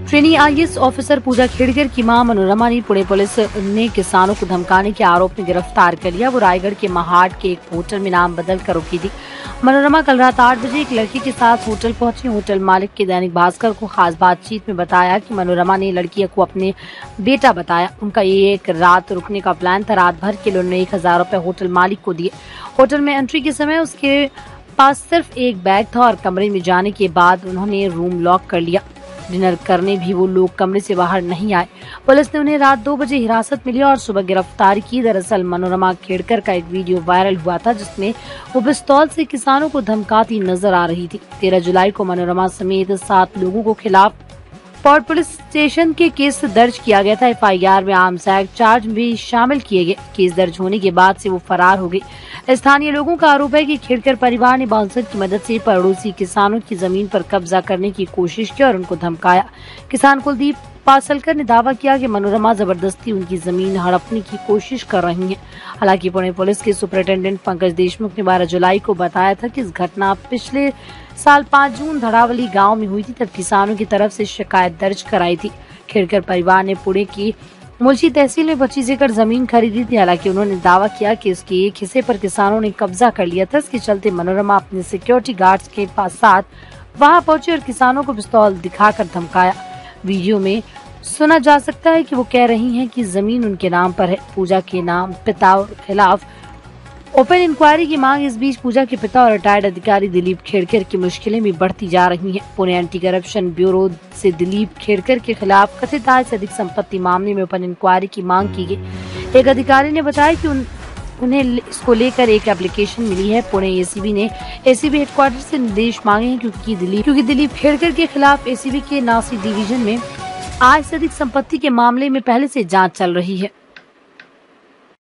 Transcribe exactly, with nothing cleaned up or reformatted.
Trainee IAS officer Pooja Khedkar की मां मनोरमा ने पुणे पुलिस ने किसानों को धमकाने के आरोप में गिरफ्तार कर लिया। वो रायगढ़ के महाड के एक होटल में नाम बदल कर रुकी थी। मनोरमा कल रात आठ बजे एक लड़की के साथ होटल पहुंची। होटल मालिक के दैनिक भास्कर को खास बातचीत में बताया कि मनोरमा ने लड़की को अपने बेटा बताया। उनका ये एक रात रुकने का प्लान था। रात भर के लिए उन्होंने एक हजार रूपए होटल मालिक को दिए। होटल में एंट्री के समय उसके पास सिर्फ एक बैग था और कमरे में जाने के बाद उन्होंने रूम लॉक कर लिया। डिनर करने भी वो लोग कमरे से बाहर नहीं आए। पुलिस ने उन्हें रात दो बजे हिरासत में लिया और सुबह गिरफ्तार की। दरअसल मनोरमा खेड़कर का एक वीडियो वायरल हुआ था जिसमें वो पिस्तौल से किसानों को धमकाती नजर आ रही थी। तेरह जुलाई को मनोरमा समेत सात लोगों को खिलाफ पॉट पुलिस स्टेशन के केस दर्ज किया गया था। एफआईआर में आर्म्स एक्ट चार्ज भी शामिल किए गए। केस दर्ज होने के बाद से वो फरार हो गई। स्थानीय लोगों का आरोप है कि खेड़कर परिवार ने बाउंसर की मदद से पड़ोसी किसानों की जमीन पर कब्जा करने की कोशिश की और उनको धमकाया। किसान कुलदीप पासलकर ने दावा किया कि मनोरमा जबरदस्ती उनकी जमीन हड़पने की कोशिश कर रही है। हालांकि पुणे पुलिस के सुपरिटेंडेंट पंकज देशमुख ने बारह जुलाई को बताया था कि इस घटना पिछले साल पाँच जून धड़ावली गांव में हुई थी। तब किसानों की तरफ से शिकायत दर्ज कराई थी। खेड़कर परिवार ने पुणे की मुलची तहसील में पच्चीस एकड़ जमीन खरीदी थी। हालांकि उन्होंने दावा किया कि इसके एक हिस्से पर किसानों ने कब्जा कर लिया था। इसके चलते मनोरमा अपने सिक्योरिटी गार्ड्स के पास साथ वहां पहुंचे और किसानों को पिस्तौल दिखाकर धमकाया। वीडियो में सुना जा सकता है कि वो कह रही हैं कि जमीन उनके नाम पर है। पूजा के नाम पिता खिलाफ ओपन इंक्वायरी की मांग। इस बीच पूजा के पिता और रिटायर्ड अधिकारी दिलीप खेड़कर की मुश्किलें भी बढ़ती जा रही हैं। पुणे एंटी करप्शन ब्यूरो से दिलीप खेड़कर के खिलाफ कथित आय से अधिक संपत्ति मामले में ओपन इंक्वायरी की मांग की गई। एक अधिकारी ने बताया कि उन, उन्हें इसको लेकर एक एप्लीकेशन मिली है। पुणे एसीबी ने एसीबी हेडक्वार्टर से निर्देश मांगे हैं क्योंकि दिलीप क्योंकि दिलीप खेड़कर के खिलाफ एसीबी के नासिक डिवीजन में आय से अधिक संपत्ति के मामले में पहले से जाँच चल रही है।